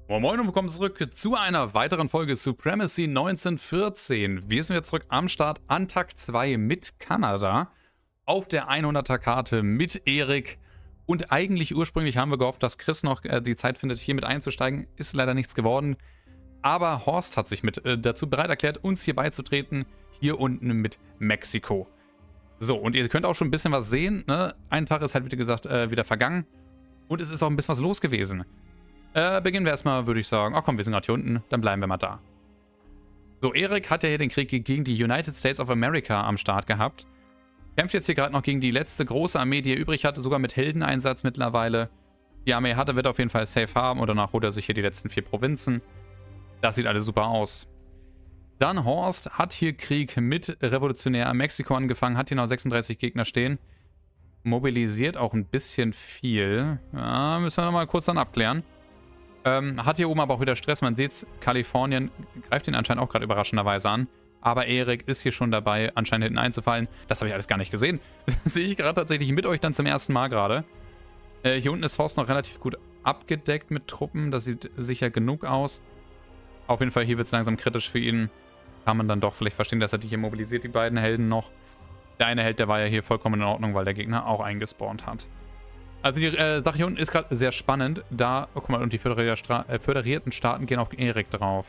Moin Moin und willkommen zurück zu einer weiteren Folge Supremacy 1914. Wir sind jetzt zurück am Start an Tag 2 mit Kanada auf der 100er Karte mit Erik. Und eigentlich ursprünglich haben wir gehofft, dass Chris noch die Zeit findet, hier mit einzusteigen. Ist leider nichts geworden. Aber Horst hat sich mit dazu bereit erklärt, uns hier beizutreten. Hier unten mit Mexiko. So, und ihr könnt auch schon ein bisschen was sehen. Ne? Ein Tag ist halt, wie gesagt, wieder vergangen. Und es ist auch ein bisschen was los gewesen. Beginnen wir erstmal, würde ich sagen. Ach komm, wir sind gerade hier unten, dann bleiben wir mal da. So, Erik hat ja hier den Krieg gegen die United States of America am Start gehabt. Kämpft jetzt hier gerade noch gegen die letzte große Armee, die er übrig hatte, sogar mit Heldeneinsatz mittlerweile. Die Armee hatte, wird auf jeden Fall safe haben und danach holt er sich hier die letzten 4 Provinzen. Das sieht alles super aus. Dann Horst hat hier Krieg mit Revolutionär Mexiko angefangen, hat hier noch 36 Gegner stehen. Mobilisiert auch ein bisschen viel. Ja, müssen wir nochmal kurz dann abklären. Hat hier oben aber auch wieder Stress. Man sieht es, Kalifornien greift ihn anscheinend auch gerade überraschenderweise an. Aber Erik ist hier schon dabei, anscheinend hinten einzufallen. Das habe ich alles gar nicht gesehen. Das sehe ich gerade tatsächlich mit euch dann zum ersten Mal gerade. Hier unten ist Horst noch relativ gut abgedeckt mit Truppen. Das sieht sicher genug aus. Auf jeden Fall, hier wird es langsam kritisch für ihn. Kann man dann doch vielleicht verstehen, dass er die hier mobilisiert, die beiden Helden noch. Der eine Held, der war ja hier vollkommen in Ordnung, weil der Gegner auch eingespawnt hat. Also die Sache hier unten ist gerade sehr spannend. Da, oh, guck mal, und die föderierten Staaten gehen auf Erik drauf.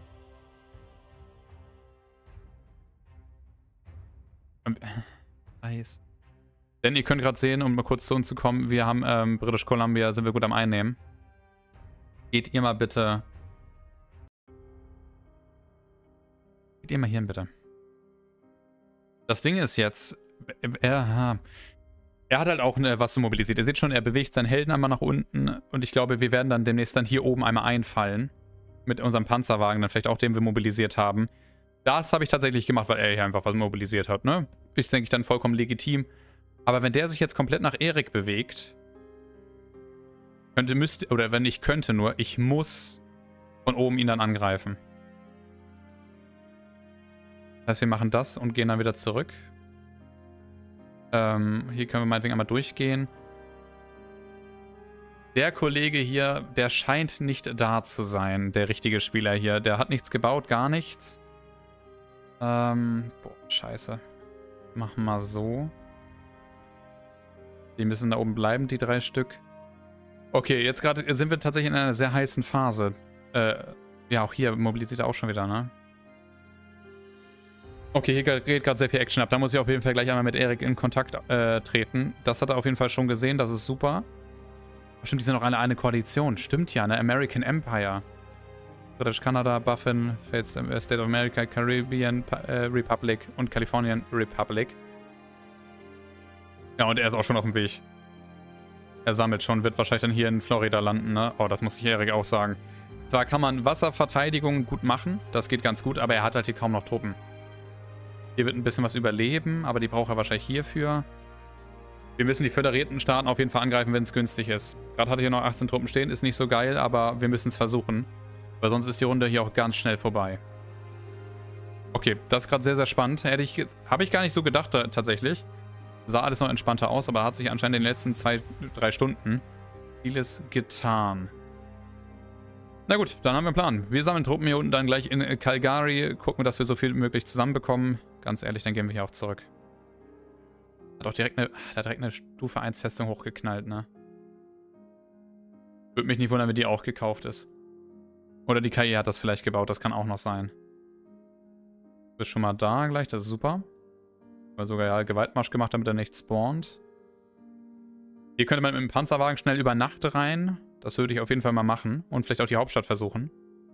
Nice. Denn ihr könnt gerade sehen, um mal kurz zu uns zu kommen, wir haben British Columbia, sind wir gut am Einnehmen. Geht ihr mal bitte... Geht ihr mal hier hin, bitte. Das Ding ist jetzt... Er hat halt auch was zu mobilisiert. Ihr seht schon, er bewegt seinen Helden einmal nach unten. Und ich glaube, wir werden dann demnächst dann hier oben einmal einfallen. Mit unserem Panzerwagen, dann vielleicht auch den wir mobilisiert haben. Das habe ich tatsächlich gemacht, weil er hier einfach was mobilisiert hat, ne? Ist, denke ich, dann vollkommen legitim. Aber wenn der sich jetzt komplett nach Erik bewegt, oder wenn ich könnte nur, ich muss von oben ihn dann angreifen. Das heißt, wir machen das und gehen dann wieder zurück. Hier können wir meinetwegen einmal durchgehen. Der Kollege hier, der scheint nicht da zu sein, der richtige Spieler hier. Der hat nichts gebaut, gar nichts. Boah, scheiße. Machen wir mal so. Die müssen da oben bleiben, die 3 Stück. Okay, jetzt gerade sind wir tatsächlich in einer sehr heißen Phase. Ja, auch hier mobilisiert er auch schon wieder, ne? Okay, hier geht gerade sehr viel Action ab. Da muss ich auf jeden Fall gleich einmal mit Erik in Kontakt treten. Das hat er auf jeden Fall schon gesehen. Das ist super. Stimmt, die sind auch alle eine Koalition. Stimmt ja, ne? American Empire. British Canada, Baffin, State of America, Caribbean Republic und Californian Republic. Ja, und er ist auch schon auf dem Weg. Er sammelt schon, wird wahrscheinlich dann hier in Florida landen, ne? Oh, das muss ich Erik auch sagen. Zwar kann man Wasserverteidigung gut machen, das geht ganz gut, aber er hat halt hier kaum noch Truppen. Hier wird ein bisschen was überleben, aber die braucht er wahrscheinlich hierfür. Wir müssen die föderierten Staaten auf jeden Fall angreifen, wenn es günstig ist. Gerade hatte ich hier noch 18 Truppen stehen, ist nicht so geil, aber wir müssen es versuchen. Weil sonst ist die Runde hier auch ganz schnell vorbei. Okay, das ist gerade sehr, sehr spannend. Habe ich gar nicht so gedacht tatsächlich. Sah alles noch entspannter aus, aber hat sich anscheinend in den letzten 2-3 Stunden vieles getan. Na gut, dann haben wir einen Plan. Wir sammeln Truppen hier unten dann gleich in Calgary, gucken, dass wir so viel wie möglich zusammenbekommen. Ganz ehrlich, dann gehen wir hier auch zurück. Hat auch direkt eine Stufe 1 Festung hochgeknallt, ne? Würde mich nicht wundern, wenn die auch gekauft ist. Oder die KI hat das vielleicht gebaut, das kann auch noch sein. Du bist schon mal da gleich, das ist super. Weil sogar ja Gewaltmarsch gemacht, damit er nicht spawnt. Hier könnte man mit dem Panzerwagen schnell über Nacht rein. Das würde ich auf jeden Fall mal machen. Und vielleicht auch die Hauptstadt versuchen.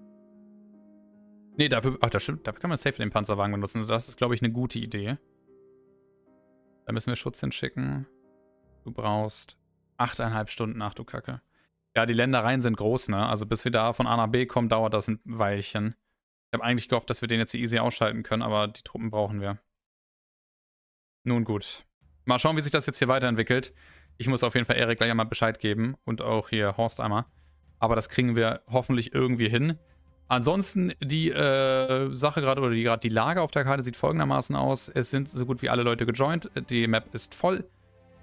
Nee, dafür... Ach, das stimmt. Dafür kann man safe den Panzerwagen benutzen. Das ist, glaube ich, eine gute Idee. Da müssen wir Schutz hinschicken. Du brauchst 8,5 Stunden. Ach, du Kacke. Ja, die Ländereien sind groß, ne? Also bis wir da von A nach B kommen, dauert das ein Weilchen. Ich habe eigentlich gehofft, dass wir den jetzt easy ausschalten können, aber die Truppen brauchen wir. Nun gut. Mal schauen, wie sich das jetzt hier weiterentwickelt. Ich muss auf jeden Fall Erik gleich einmal Bescheid geben und auch hier Horst einmal. Aber das kriegen wir hoffentlich irgendwie hin. Ansonsten die Sache gerade, oder die Lage auf der Karte sieht folgendermaßen aus. Es sind so gut wie alle Leute gejoint. Die Map ist voll.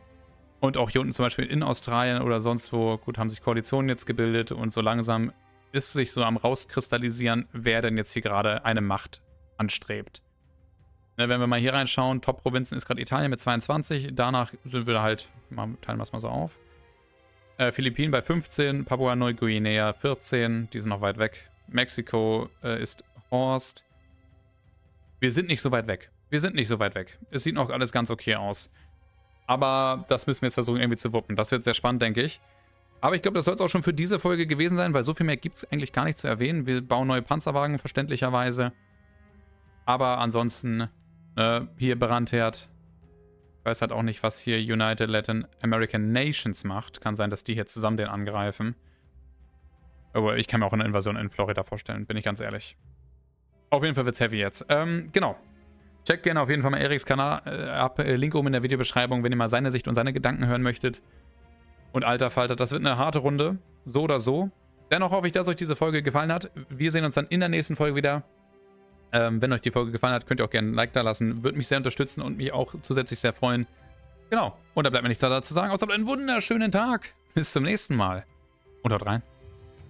Und auch hier unten zum Beispiel in Australien oder sonst wo, gut, haben sich Koalitionen jetzt gebildet und so langsam ist sich so am rauskristallisieren, wer denn jetzt hier gerade eine Macht anstrebt. Ne, wenn wir mal hier reinschauen, Top-Provinzen ist gerade Italien mit 22, danach sind wir halt, teilen wir es mal so auf. Philippinen bei 15, Papua-Neuguinea 14, die sind noch weit weg. Mexiko ist Horst. Wir sind nicht so weit weg. Wir sind nicht so weit weg. Es sieht noch alles ganz okay aus. Aber das müssen wir jetzt versuchen irgendwie zu wuppen. Das wird sehr spannend, denke ich. Aber ich glaube, das soll es auch schon für diese Folge gewesen sein, weil so viel mehr gibt es eigentlich gar nicht zu erwähnen. Wir bauen neue Panzerwagen, verständlicherweise. Aber ansonsten, hier Brandherd. Ich weiß halt auch nicht, was hier United Latin American Nations macht. Kann sein, dass die hier zusammen den angreifen. Aber ich kann mir auch eine Invasion in Florida vorstellen, bin ich ganz ehrlich. Auf jeden Fall wird's heavy jetzt. Genau. Checkt gerne auf jeden Fall mal Eriks Kanal ab. Link oben in der Videobeschreibung, wenn ihr mal seine Sicht und seine Gedanken hören möchtet. Und alter Falter, das wird eine harte Runde. So oder so. Dennoch hoffe ich, dass euch diese Folge gefallen hat. Wir sehen uns dann in der nächsten Folge wieder. Wenn euch die Folge gefallen hat, könnt ihr auch gerne ein Like da lassen. Würde mich sehr unterstützen und mich auch zusätzlich sehr freuen. Genau. Und da bleibt mir nichts dazu sagen, außer einen wunderschönen Tag. Bis zum nächsten Mal. Und haut rein.